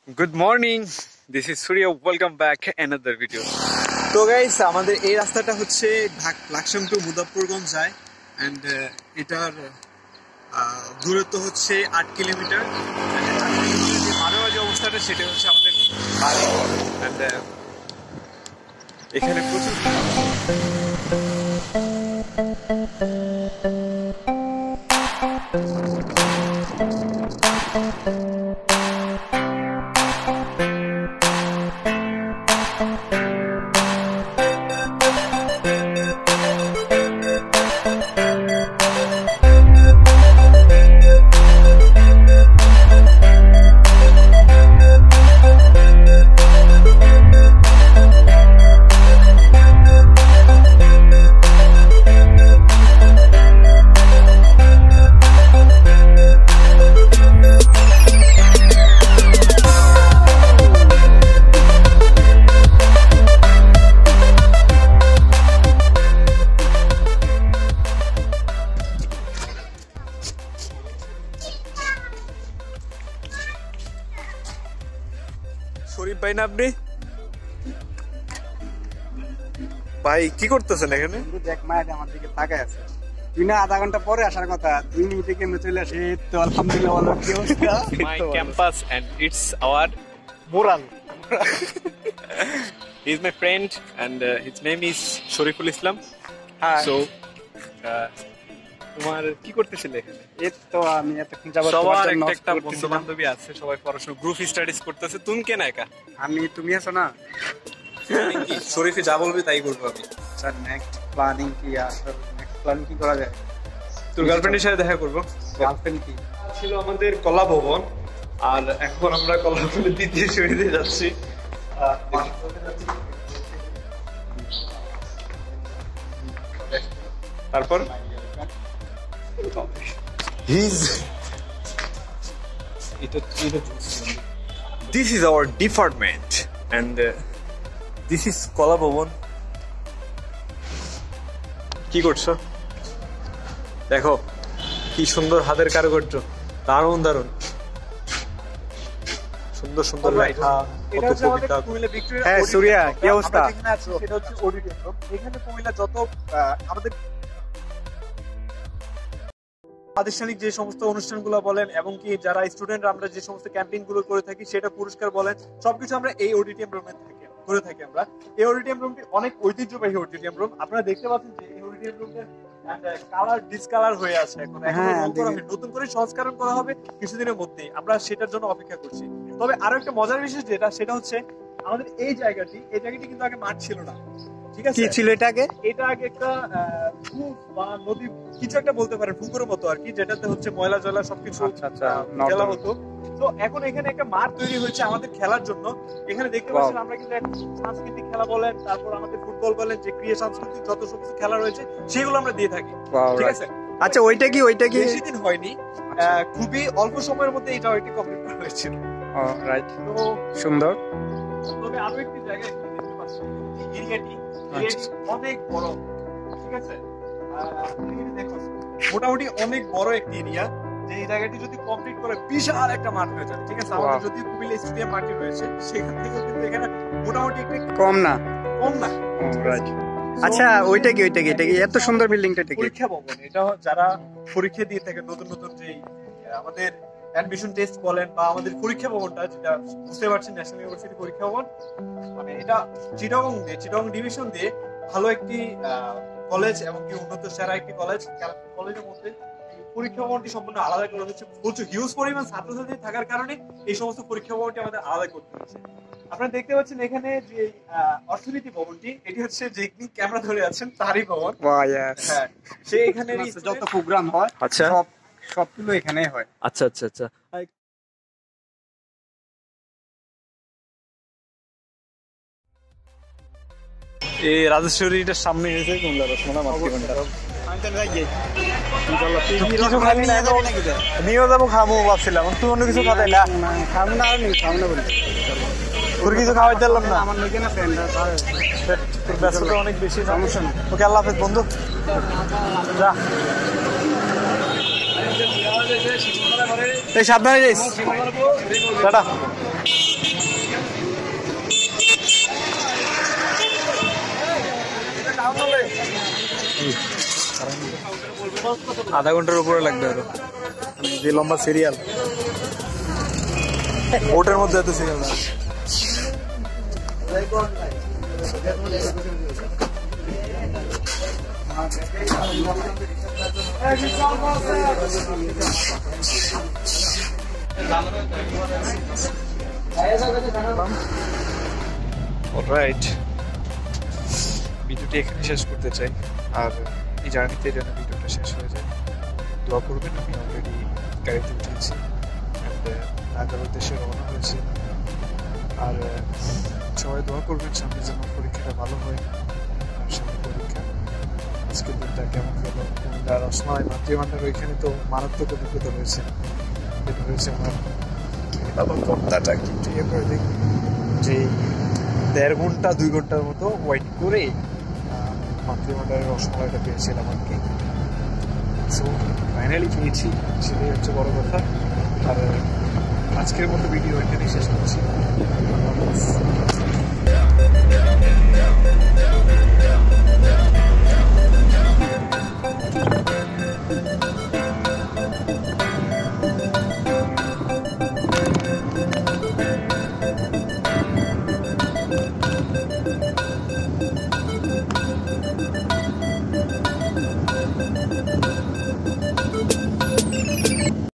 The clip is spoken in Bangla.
Good morning. This is Surya. Welcome back another video. তো গাইস আমাদের এই রাস্তাটা হচ্ছে লাকসাম টু মুজাফফরগঞ্জ যায় এন্ড এটার দূরত্ব হচ্ছে 8 কিলোমিটার। যে মাঝামাঝি অবস্থাটা সেটা হচ্ছে আমাদের বাড়ি এন্ড এখানে প্রচুর শরীফ ভাই না আপনি ভাই কি করতেছেন এখানে? দেখ মায়ের আমার দিকে তাকায় আছে। তুই না আধা ঘন্টা পরে আসার কথা, 2 মিনিটে কেমনে চলে আসে। তো আলহামদুলিল্লাহ ভালো কি অবস্থা? My campus and it's our moral. He is my friend and his name is Shariful Islam. Hi. So তোমার কি করতেছিলে এখানে? এই তো আমি এতক্ষণ যাবত সবার একটা বন্ধু বান্ধবী আছে, সবাই পড়াশোনা গ্রুপ স্টাডিজ করতেছে। তুমি কেন একা? তুমি আছো না? শরীফে যা বলবে তাই করবো আমি। স্যার নেক্সট প্ল্যানিং কি আছে? নেক্সট প্ল্যান কি করা যায়? তোর গার্লফ্রেন্ডের সাথে দেখা করবো। গার্লফ্রেন্ড কি ছিল আমাদের কলা ভবন, আর এখন আমরা কলা ভবনের দ্বিতীয় সিঁড়িতে যাচ্ছি। তারপর this is our department and this is কলা ভবন। কি করছো? দেখো কি সুন্দর হাতের কারুকার্য, দারুণ দারুণ সুন্দর সুন্দর লেখা, কত কবিতা। হ্যাঁ সূর্যা, কি অবস্থা? এটা হচ্ছে অডিটোরিয়াম। এখানে কুমিল্লা যত আমাদের প্রাতিষ্ঠানিক যে সমস্ত অনুষ্ঠানগুলো বলেন এবং কি যারা স্টুডেন্ট আমরা যে সমস্ত ক্যাম্পেইন গুলো করে থাকি সেটা পুরস্কার বলেন, সবকিছু আমরা এই অডিটোরিয়াম রুমে করে থাকি। আমরা এই অডিটোরিয়াম রুমটি অনেক ঐতিহ্যবাহী অডিটোরিয়াম রুম। আপনারা দেখতে পাচ্ছেন যে এই অডিটোরিয়াম রুমটা কালার ডিসকালার হয়ে আছে। এখন নতুন করে সংস্করণ করা হবে কিছুদিনের মধ্যেই, আমরা সেটার জন্য অপেক্ষা করছি। তবে আরো একটা মজার বিষয় যেটা, সেটা হচ্ছে আমাদের এই জায়গাটি কিন্তু আগে মাঠ ছিল না। ঠিক আছে, কি ছিল এটা আগে? এটা আগে একটা কূপ বা নদী কিছু একটা বলতে পারেন, পুকুরের মতো আর কি, যেটাতে হচ্ছে ময়লা জলা সবকিছু ফেলা হতো। তো এখন এখানে একটা মাঠ তৈরি হয়েছে আমাদের খেলার জন্য। এখানে দেখতে পাচ্ছেন আমরা কিন্তু সাংস্কৃতিক খেলা বলেন, তারপর আমাদের ফুটবল বলেন, যে ক্রীড়া সাংস্কৃতিক যত সমস্ত খেলা রয়েছে সেগুলো আমরা দিয়ে থাকি। ঠিক আছে, আচ্ছা ওইটা কি বেশি দিন হয়নি, খুবই অল্প সময়ের মধ্যে এটা ওইটি কমপ্লিট করা হয়েছিল। রাইট, তো সুন্দর। তবে আরো একটি জায়গা দেখতে পাচ্ছি, এরিয়াটি অনেক বড়। ঠিক আছে, মোটামুটি অনেক বড় একটি এরিয়া, যে এই জায়গাটি যদি কমপ্লিট করে বিশাল একটা মাঠ হয়ে যায়। ঠিক আছে, আমাদের যদি কুমিল্লা স্টেডিয়াম মাঠে রয়েছে, সেখান থেকে কিন্তু এখানে মোটামুটি একটু কম না। আচ্ছা ওইটা কি এটা কি এত সুন্দর বিল্ডিংটা? পরীক্ষা ভবন। এটা যারা পরীক্ষা দিয়ে থাকে নতুন নতুন, যে আমাদের অ্যাডমিশন টেস্ট বলেন বা আমাদের পরীক্ষা ভবনটা, যেটা বুঝতে পারছেন ন্যাশনাল ইউনিভার্সিটি পরীক্ষা ভবন, মানে এটা চিটাগং ডিভিশন দিয়ে ভালো একটি কলেজ এবং কি উন্নত সেরা একটি কলেজের মধ্যে পরীক্ষা ভবনটি সম্পূর্ণ আলাদা করা হচ্ছে। প্রচুর হিউজ পরিমাণ ছাত্রছাত্রী থাকার কারণে এই সমস্ত পরীক্ষা ভবনটি আমাদের আলাদা করতে হচ্ছে। আপনারা দেখতে পাচ্ছেন এখানে যে অর্থনীতি ভবনটি, এটি হচ্ছে যে ক্যামেরা ধরে আছেন তারই ভবন। হ্যাঁ, সে এখানে যত প্রোগ্রাম হয় আচ্ছা সবগুলো এখানেই হয়। আচ্ছা আচ্ছা আচ্ছা। এই রাজেশ্বরীটার সামনে এসে কুমিল্লা রসমনা নিয়েও যাবো, খামো ভাবছিলাম। তুই অন্য কিছু খাওয়াই না? তোর কিছু খাওয়াই দিলাম না? আমার নিজে না ফ্রেন্ড, তোর ব্যস্ততা অনেক বেশি, সমস্যা নেই। ওকে, আল্লাহ হাফেজ বন্ধু, যা। এই সাবধানে যাইস, টাটা। আধা ঘন্টার উপরে লাগবে আরো, যে লম্বা সিরিয়াল বোটের মধ্যে এত সিরিয়াল না। অলরাইট, ভিডিওটি এখানে শেষ করতে চাই। আর এই জার্নিতে যেন ভিডিওটা শেষ হয়ে যায়, দোয়া করবেন। আমি অলরেডি গাড়িতে উঠেছি, ঢাকার উদ্দেশ্যে রওনা হয়েছে। আর সবাই দোয়া করবেন সামনে যেন পরীক্ষাটা ভালো হয়। আর সামনে পরীক্ষা, আজকের দিনটা কেমন গেল? কুমিল্লা রসমালাই মাতৃভান্ডার ওইখানে তো মারাত্মক অভিজ্ঞতা রয়েছে। যেটা হয়েছে আমার কর্তাটা কিন্তু ইয়ে করে দিই যে 1.5 ঘন্টা 2 ঘন্টার মতো ওয়েট করে মাতৃভান্ডারের রসমালাইটা পেয়েছিলাম আর কি। সো ফাইনালি পেয়েছি, সেটাই হচ্ছে বড় কথা। আর আজকের মতো ভিডিও এখানেই শেষ করছি।